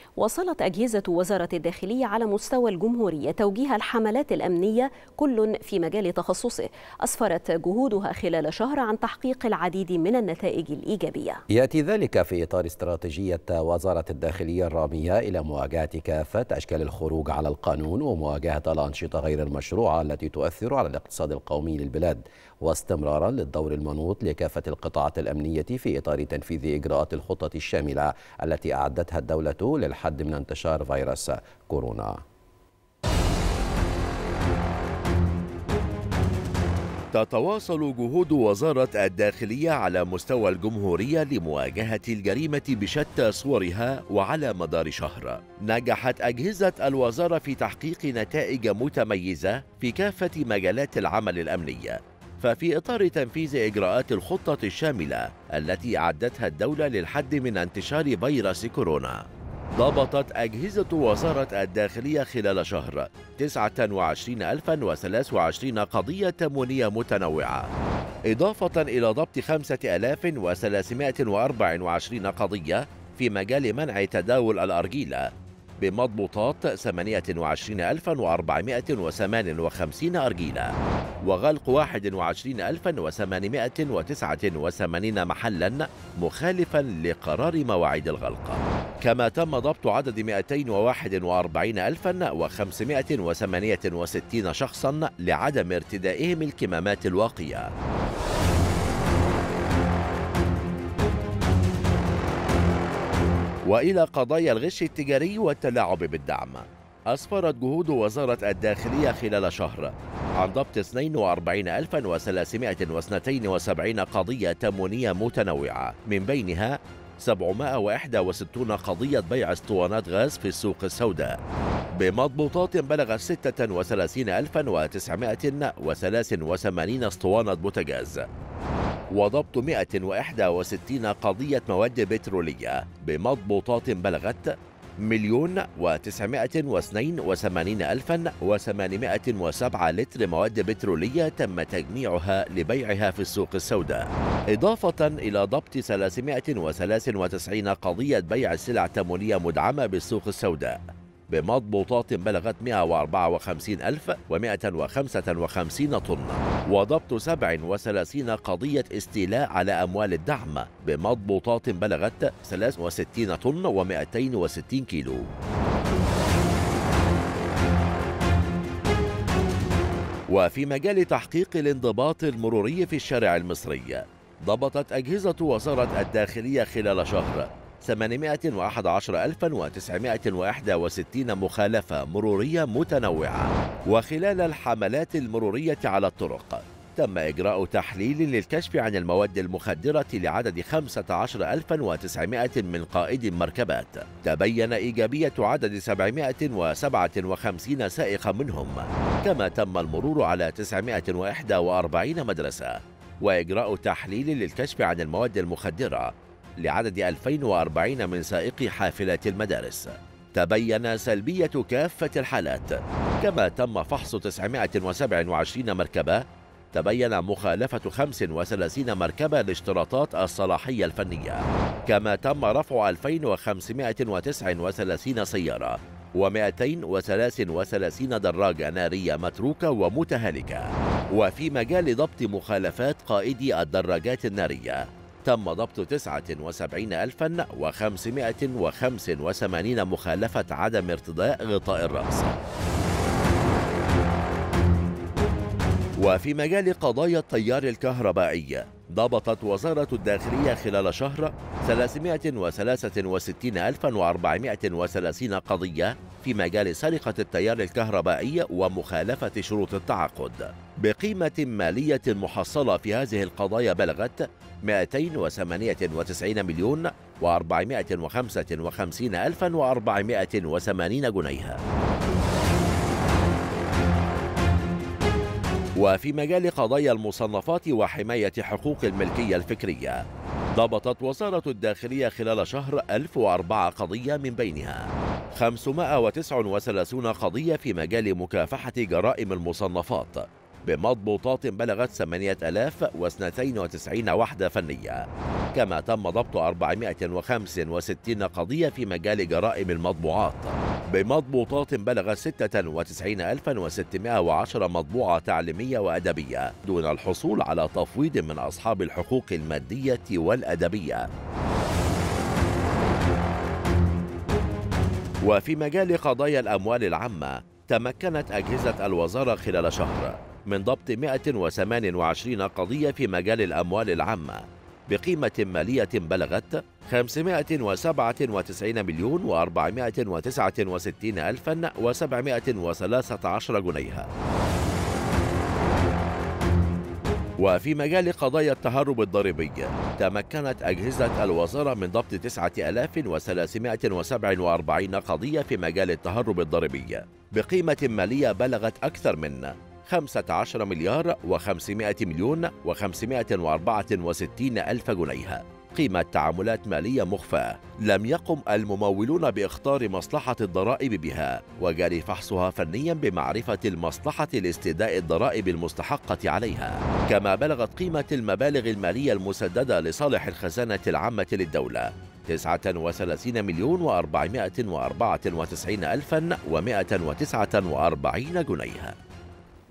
واصلت أجهزة وزارة الداخلية على مستوى الجمهورية توجيه الحملات الأمنية كل في مجال تخصصه، أسفرت جهودها خلال شهر عن تحقيق العديد من النتائج الإيجابية. يأتي ذلك في إطار استراتيجية وزارة الداخلية الرامية إلى مواجهة كافة أشكال الخروج على القانون ومواجهة الأنشطة غير المشروعة التي تؤثر على الاقتصاد القومي للبلاد، واستمرارا للدور المنوط لكافة القطاعات الأمنية في إطار تنفيذ إجراءات الخطة الشاملة التي أعدتها الدولة للحد من انتشار فيروس كورونا. تتواصل جهود وزارة الداخلية على مستوى الجمهورية لمواجهة الجريمة بشتى صورها، وعلى مدار شهر نجحت أجهزة الوزارة في تحقيق نتائج متميزة في كافة مجالات العمل الأمني. ففي إطار تنفيذ إجراءات الخطة الشاملة التي أعدتها الدولة للحد من انتشار فيروس كورونا، ضبطت أجهزة وزارة الداخلية خلال شهر 29,023 قضية تموينية متنوعة، إضافة إلى ضبط 5,324 قضية في مجال منع تداول الأرجيلة، بمضبوطات 28,458 أرجيلة، وغلق 21,889 محلا مخالفا لقرار مواعيد الغلق. كما تم ضبط عدد 241,568 شخصا لعدم ارتدائهم الكمامات الواقية. وإلى قضايا الغش التجاري والتلاعب بالدعم، أسفرت جهود وزارة الداخلية خلال شهر عن ضبط 42,372 قضية تموينية متنوعة، من بينها 761 قضية بيع اسطوانات غاز في السوق السوداء، بمضبوطات بلغت 36,983 اسطوانة بوتاجاز، وضبط 161 قضية مواد بترولية بمضبوطات بلغت 1,982,807 لتر مواد بترولية تم تجميعها لبيعها في السوق السوداء، إضافة إلى ضبط 393 قضية بيع سلع تموينية مدعمة بالسوق السوداء بمضبوطات بلغت 154,155 طن، وضبط 37 قضية استيلاء على أموال الدعم بمضبوطات بلغت 63 طن و260 كيلو. وفي مجال تحقيق الانضباط المروري في الشارع المصري، ضبطت أجهزة وزارة الداخلية خلال شهر 811,961 مخالفة مرورية متنوعة. وخلال الحملات المرورية على الطرق تم إجراء تحليل للكشف عن المواد المخدرة لعدد 15,900 من قائدي مركبات، تبين إيجابية عدد 757 سائقا منهم، كما تم المرور على 941 مدرسة، وإجراء تحليل للكشف عن المواد المخدرة لعدد 2040 من سائقي حافلات المدارس، تبين سلبية كافة الحالات. كما تم فحص 927 مركبة، تبين مخالفة 35 مركبة لاشتراطات الصلاحية الفنية. كما تم رفع 2539 سيارة و233 دراجة نارية متروكة ومتهالكة. وفي مجال ضبط مخالفات قائدي الدراجات النارية، تم ضبط 79,585 مخالفة عدم ارتداء غطاء الرأس. وفي مجال قضايا التيار الكهربائي، ضبطت وزارة الداخلية خلال شهر 363,430 قضية في مجال سرقة التيار الكهربائي ومخالفة شروط التعاقد، بقيمة مالية محصلة في هذه القضايا بلغت 298,455,480 جنيها. وفي مجال قضايا المصنفات وحماية حقوق الملكية الفكرية، ضبطت وزارة الداخلية خلال شهر 1004 قضية، من بينها 539 قضية في مجال مكافحة جرائم المصنفات، بمضبوطات بلغت 8092 وحدة فنية. كما تم ضبط 465 قضية في مجال جرائم المطبوعات بمضبوطات بلغت 96610 مطبوعة تعليمية وأدبية دون الحصول على تفويض من أصحاب الحقوق المادية والأدبية. وفي مجال قضايا الأموال العامة تمكنت أجهزة الوزارة خلال شهر من ضبط 128 قضية في مجال الأموال العامة بقيمة مالية بلغت 547,469,713 جنيها. وفي مجال قضايا التهرب الضريبي تمكنت أجهزة الوزارة من ضبط 9347 قضية في مجال التهرب الضريبي بقيمة مالية بلغت أكثر من 15,500,564,000 جنيها قيمة تعاملات مالية مخفاة لم يقم الممولون باختار مصلحة الضرائب بها وجاري فحصها فنيا بمعرفة المصلحة لاستيداء الضرائب المستحقة عليها. كما بلغت قيمة المبالغ المالية المسددة لصالح الخزانة العامة للدولة 39,494,149 جنيها.